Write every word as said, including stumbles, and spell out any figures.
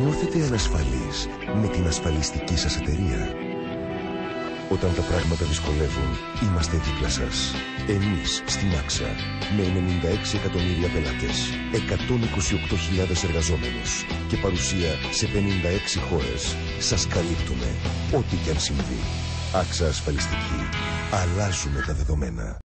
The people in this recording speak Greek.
νιώθετε ανασφαλείς με την ασφαλιστική σας εταιρεία? Όταν τα πράγματα δυσκολεύουν, είμαστε δίπλα σας. Εμείς στην Άξα, με ενενήντα έξι εκατομμύρια πελάτες, εκατόν είκοσι οκτώ χιλιάδες εργαζόμενους και παρουσία σε πενήντα έξι χώρες, σας καλύπτουμε ό,τι και αν συμβεί. Άξα Ασφαλιστική. Αλλάζουμε τα δεδομένα.